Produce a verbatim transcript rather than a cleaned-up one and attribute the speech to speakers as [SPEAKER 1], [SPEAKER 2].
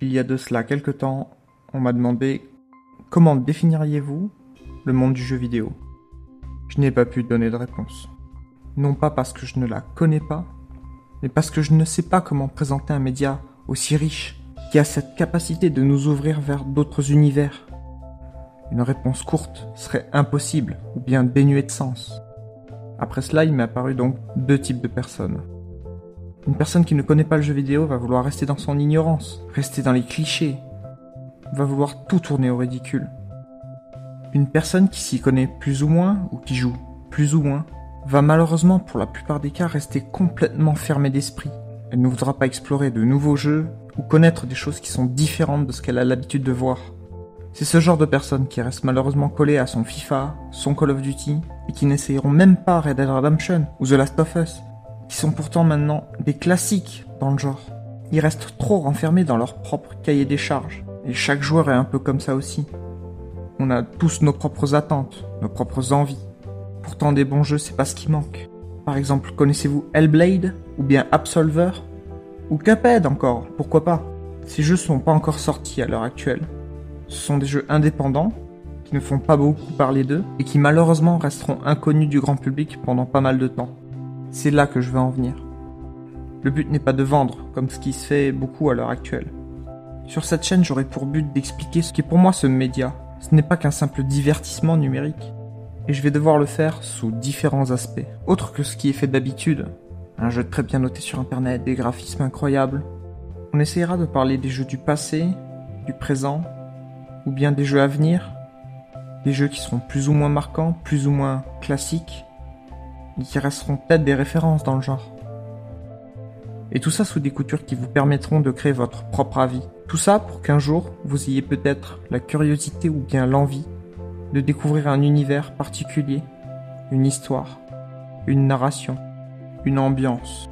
[SPEAKER 1] Il y a de cela quelque temps, on m'a demandé « Comment définiriez-vous le monde du jeu vidéo ?» Je n'ai pas pu donner de réponse. Non pas parce que je ne la connais pas, mais parce que je ne sais pas comment présenter un média aussi riche, qui a cette capacité de nous ouvrir vers d'autres univers. Une réponse courte serait impossible ou bien dénuée de sens. Après cela, il m'est apparu donc deux types de personnes. Une personne qui ne connaît pas le jeu vidéo va vouloir rester dans son ignorance, rester dans les clichés, va vouloir tout tourner au ridicule. Une personne qui s'y connaît plus ou moins, ou qui joue plus ou moins, va malheureusement pour la plupart des cas rester complètement fermée d'esprit. Elle ne voudra pas explorer de nouveaux jeux ou connaître des choses qui sont différentes de ce qu'elle a l'habitude de voir. C'est ce genre de personnes qui restent malheureusement collées à son FIFA, son Call of Duty, et qui n'essayeront même pas Red Dead Redemption ou The Last of Us, qui sont pourtant maintenant des classiques dans le genre. Ils restent trop renfermés dans leur propre cahier des charges, et chaque joueur est un peu comme ça aussi. On a tous nos propres attentes, nos propres envies. Pourtant des bons jeux, c'est pas ce qui manque. Par exemple, connaissez-vous Hellblade, ou bien Absolver, ou Cuphead encore, pourquoi pas? Ces jeux sont pas encore sortis à l'heure actuelle. Ce sont des jeux indépendants, qui ne font pas beaucoup parler d'eux, et qui malheureusement resteront inconnus du grand public pendant pas mal de temps. C'est là que je veux en venir. Le but n'est pas de vendre, comme ce qui se fait beaucoup à l'heure actuelle. Sur cette chaîne, j'aurai pour but d'expliquer ce qu'est pour moi ce média. Ce n'est pas qu'un simple divertissement numérique. Et je vais devoir le faire sous différents aspects. Autre que ce qui est fait d'habitude. Un jeu très bien noté sur internet, des graphismes incroyables. On essaiera de parler des jeux du passé, du présent, ou bien des jeux à venir. Des jeux qui seront plus ou moins marquants, plus ou moins classiques, et qui resteront peut-être des références dans le genre. Et tout ça sous des coutures qui vous permettront de créer votre propre avis. Tout ça pour qu'un jour, vous ayez peut-être la curiosité ou bien l'envie de découvrir un univers particulier, une histoire, une narration, une ambiance.